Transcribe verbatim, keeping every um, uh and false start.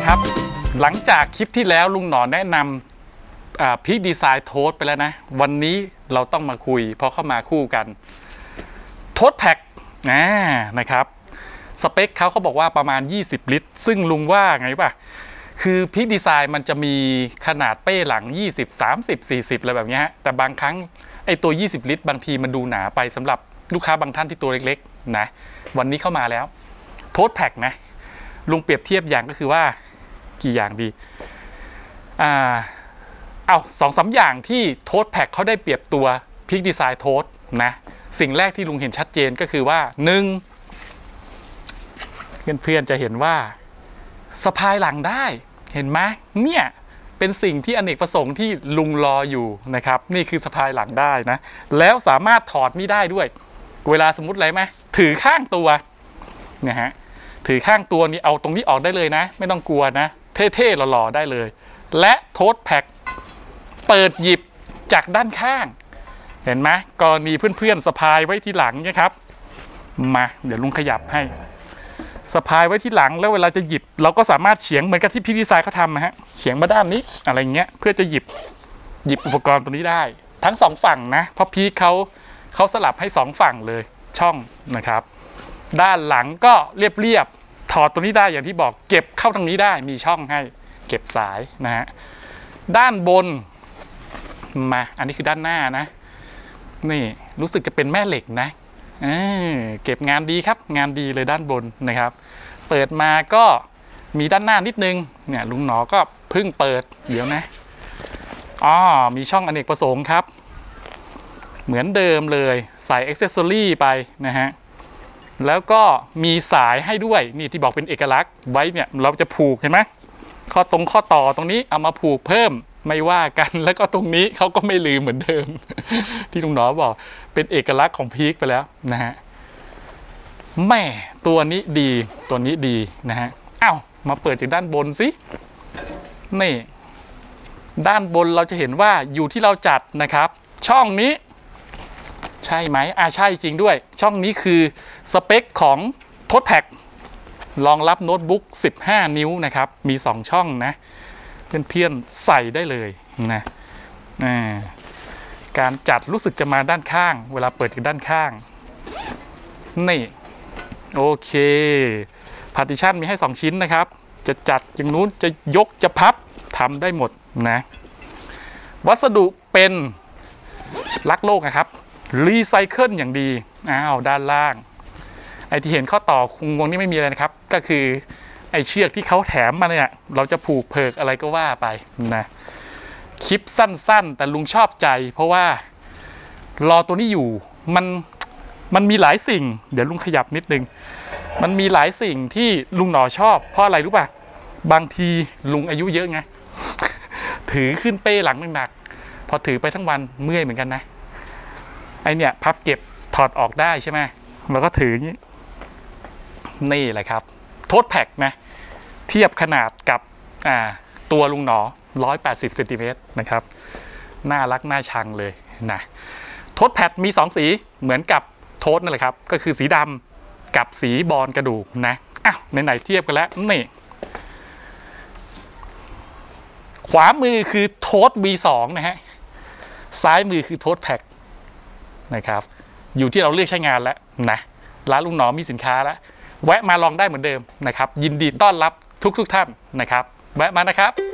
ครับหลังจากคลิปที่แล้วลุงหนอแนะนำพีคดีไซน์โทสไปแล้วนะวันนี้เราต้องมาคุยเพราะเข้ามาคู่กันโทสแพ็คนะครับสเปคเขาเขาบอกว่าประมาณยี่สิบลิตรซึ่งลุงว่าไงป่ะคือพีคดีไซน์มันจะมีขนาดเป้หลังยี่สิบ สามสิบ สี่สิบอะไรแบบนี้ฮะแต่บางครั้งไอตัวยี่สิบลิตรบางทีมันดูหนาไปสำหรับลูกค้าบางท่านที่ตัวเล็กๆนะวันนี้เข้ามาแล้วโทสแพ็คนะลุงเปรียบเทียบอย่างก็คือว่ากี่อย่างดีอ่าเอาสองสามอย่างที่โทสแพ็คเขาได้เปรียบตัวพีคดีไซน์โทสนะสิ่งแรกที่ลุงเห็นชัดเจนก็คือว่าหนึ่งเพื่อนๆจะเห็นว่าสะพายหลังได้เห็นไหมเนี่ยเป็นสิ่งที่อเนกประสงค์ที่ลุงรออยู่นะครับนี่คือสะพายหลังได้นะแล้วสามารถถอดนี่ได้ด้วยเวลาสมมุติอะไรไหมถือข้างตัวนะฮะถือข้างตัวนี้เอาตรงนี้ออกได้เลยนะไม่ต้องกลัวนะเท่ๆหล่อๆได้เลยและโทสแพ็คเปิดหยิบจากด้านข้างเห็นไหมกรณีเพื่อนๆสะพายไว้ที่หลังนะครับมาเดี๋ยวลุงขยับให้สะพายไว้ที่หลังแล้วเวลาจะหยิบเราก็สามารถเฉียงเหมือนกับที่พีคดีไซน์เขาทำนะฮะเฉียงมาด้านนี้อะไรเงี้ยเพื่อจะหยิบหยิบอุปกรณ์ตัวนี้ได้ทั้งสองฝั่งนะเพราะพีคเขาเขาสลับให้สองฝั่งเลยช่องนะครับด้านหลังก็เรียบๆถอดตัวนี้ได้อย่างที่บอกเก็บเข้าทางนี้ได้มีช่องให้เก็บสายนะฮะด้านบนมาอันนี้คือด้านหน้านะนี่รู้สึกจะเป็นแม่เหล็กนะเ, เก็บงานดีครับงานดีเลยด้านบนนะครับเปิดมาก็มีด้านหน้านิดนึงเนี่ยลุงหนอก็เพิ่งเปิดเดี๋ยวนะอ๋อมีช่องอเนกประสงค์ครับเหมือนเดิมเลยใส่อ็อกเซสซอรี่ไปนะฮะแล้วก็มีสายให้ด้วยนี่ที่บอกเป็นเอกลักษณ์ไว้เนี่ยเราจะผูกเห็นไหมข้อตรงข้อต่อตรงนี้เอามาผูกเพิ่มไม่ว่ากันแล้วก็ตรงนี้เขาก็ไม่ลืมเหมือนเดิม ที่ลุงหนอบอกเป็นเอกลักษณ์ของพีคไปแล้วนะฮะแม่ตัวนี้ดีตัวนี้ดีนะฮะอ้าวมาเปิดจากด้านบนสินี่ด้านบนเราจะเห็นว่าอยู่ที่เราจัดนะครับช่องนี้ใช่ไหมอ่าใช่จริงด้วยช่องนี้คือสเปคของโทสแพ็ครองรับโน้ตบุ๊กสิบห้านิ้วนะครับมีสองช่องนะเพี้ยนๆใส่ได้เลยนะการจัดรู้สึกจะมาด้านข้างเวลาเปิดจากด้านข้างนี่โอเคพาร์ติชันมีให้สองชิ้นนะครับจะจัดอย่างนู้นจะยกจะพับทำได้หมดนะวัสดุเป็นรักโลกนะครับรีไซเคิลอย่างดีอ้าวด้านล่างไอที่เห็นข้อต่อคงงนี่ไม่มีอะไรนะครับก็คือไอเชือกที่เขาแถมมาเนี่ยเราจะผูกเพิกอะไรก็ว่าไปนะคลิปสั้นๆแต่ลุงชอบใจเพราะว่ารอตัวนี้อยู่มันมันมีหลายสิ่งเดี๋ยวลุงขยับนิดนึงมันมีหลายสิ่งที่ลุงหนอชอบเพราะอะไรรู้ป่ะบางทีลุงอายุเยอะไง ถือขึ้นเป้หลังหนักๆพอถือไปทั้งวันเมื่อยเหมือนกันนะไอเนี่ยพับเก็บถอดออกได้ใช่ไหมเราก็ถืออย่างนี้นี่แหละครับโทสแพ็คนะเทียบขนาดกับอ่าตัวลุงหนอหนึ่งร้อยแปดสิบเซนติเมตรนะครับน่ารักน่าชังเลยนะโทสแพ็คมีสองสีเหมือนกับโทสนั่นแหละครับก็คือสีดำกับสีบอลกระดูกนะอ้าวไหนๆเทียบกันแล้วนี่ขวามือคือโทส วี สอง นะฮะซ้ายมือคือโทสแพ็คนะครับอยู่ที่เราเลือกใช้งานแล้วนะร้านลุงหนอมีสินค้าแล้วแวะมาลองได้เหมือนเดิมนะครับยินดีต้อนรับทุกๆท่านนะครับแวะมานะครับ